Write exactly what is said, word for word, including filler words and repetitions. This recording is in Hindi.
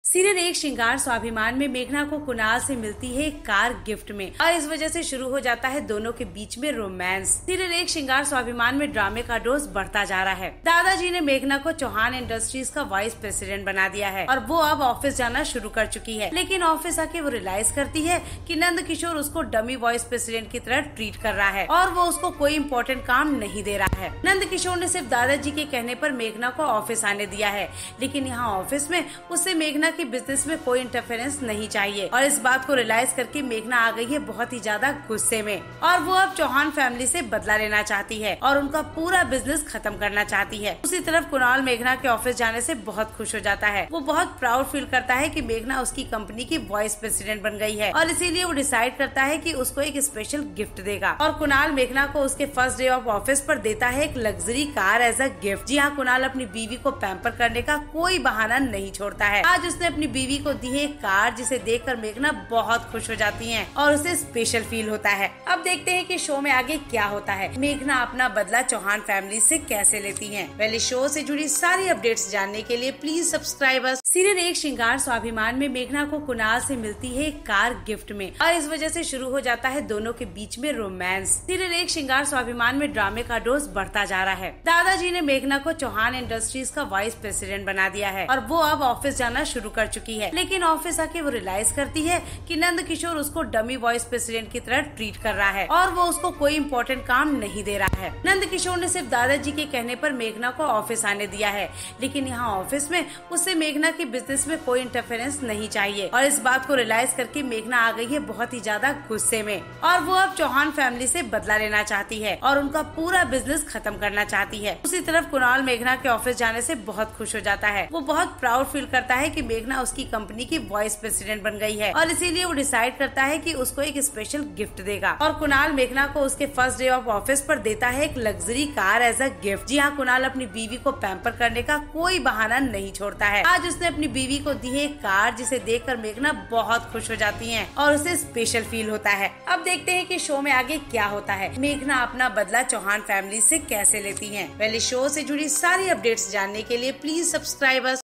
सीरियल एक श्रृंगार स्वाभिमान में मेघना को कुणाल से मिलती है एक कार गिफ्ट में और इस वजह से शुरू हो जाता है दोनों के बीच में रोमांस। सीरियल एक श्रृंगार स्वाभिमान में ड्रामे का डोज बढ़ता जा रहा है। दादाजी ने मेघना को चौहान इंडस्ट्रीज का वाइस प्रेसिडेंट बना दिया है और वो अब ऑफिस जाना शुरू कर चुकी है, लेकिन ऑफिस आके वो रियलाइज करती है कि नंद किशोर उसको डमी वाइस प्रेसिडेंट की तरह ट्रीट कर रहा है और वो उसको कोई इम्पोर्टेंट काम नहीं दे रहा है। नंद किशोर ने सिर्फ दादाजी के कहने पर मेघना को ऑफिस आने दिया है, लेकिन यहाँ ऑफिस में उससे मेघना की बिजनेस में कोई इंटरफेरेंस नहीं चाहिए और इस बात को रियलाइज करके मेघना आ गई है बहुत ही ज्यादा गुस्से में और वो अब चौहान फैमिली से बदला लेना चाहती है और उनका पूरा बिजनेस खत्म करना चाहती है। दूसरी तरफ कुणाल मेघना के ऑफिस जाने से बहुत खुश हो जाता है। वो बहुत प्राउड फील करता है कि मेघना उसकी कंपनी की वाइस प्रेसिडेंट बन गई है और इसीलिए वो डिसाइड करता है कि उसको एक स्पेशल गिफ्ट देगा और कुणाल मेघना को उसके फर्स्ट डे ऑफ ऑफिस पर देता है एक luxury car as a gift. जी हाँ, कुणाल अपनी बीवी को पैम्पर करने का कोई बहाना नहीं छोड़ता है। आज उसने अपनी बीवी को दी है एक कार जिसे देखकर मेघना बहुत खुश हो जाती है और उसे स्पेशल फील होता है। अब देखते हैं कि शो में आगे क्या होता है। मेघना अपना बदला चौहान फैमिली से कैसे लेती है। पहले शो से जुड़ी सारी अपडेट्स जानने के लिए प्लीज सब्सक्राइब अस। सीरियल एक श्रृंगार स्वाभिमान में मेघना को कुणाल से मिलती है एक कार गिफ्ट में और इस वजह से शुरू हो जाता है दोनों के बीच में रोमांस। सीरियल एक श्रृंगार स्वाभिमान में ड्रामे का डोज बढ़ता जा रहा है। दादाजी ने मेघना को चौहान इंडस्ट्रीज का वाइस प्रेसिडेंट बना दिया है और वो अब ऑफिस जाना शुरू कर चुकी है, लेकिन ऑफिस आके वो रियलाइज करती है कि नंद किशोर उसको डमी वाइस प्रेसिडेंट की तरह ट्रीट कर रहा है और वो उसको कोई इम्पोर्टेंट काम नहीं दे रहा है। नंद किशोर ने सिर्फ दादाजी के कहने पर मेघना को ऑफिस आने दिया है, लेकिन यहाँ ऑफिस में उससे मेघना की बिजनेस में कोई इंटरफेरेंस नहीं चाहिए और इस बात को रियलाइज करके मेघना आ गई है बहुत ही ज्यादा गुस्से में और वो अब चौहान फैमिली से बदला लेना चाहती है और उनका पूरा बिजनेस खत्म करना चाहती है। दूसरी तरफ कुणाल मेघना के ऑफिस जाने से बहुत खुश हो जाता है। वो बहुत प्राउड फील करता है कि मेघना उसकी कंपनी की वाइस प्रेसिडेंट बन गई है और इसीलिए वो डिसाइड करता है कि उसको एक स्पेशल गिफ्ट देगा और कुणाल मेघना को उसके फर्स्ट डे ऑफ ऑफिस पर देता है एक luxury car as a gift. जी हाँ, कुणाल अपनी बीवी को पैम्पर करने का कोई बहाना नहीं छोड़ता है। आज उसने अपनी बीवी को दी है एक कार जिसे देखकर मेघना बहुत खुश हो जाती है और उसे स्पेशल फील होता है। अब देखते हैं कि शो में आगे क्या होता है। मेघना अपना बदला चौहान फैमिली से कैसे लेती है। पहले शो से जुड़ी सारी अपडेट्स जानने के लिए प्लीज सब्सक्राइब अस।